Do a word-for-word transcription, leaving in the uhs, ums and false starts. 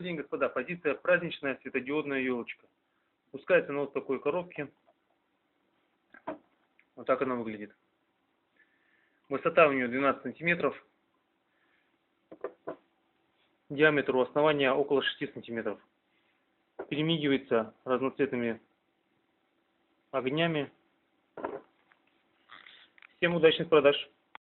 День, господа, позиция праздничная светодиодная елочка. Пускается на вот такой коробке. Вот так она выглядит. Высота у нее двенадцать сантиметров. Диаметр у основания около шести сантиметров. Перемигивается разноцветными огнями. Всем удачных продаж!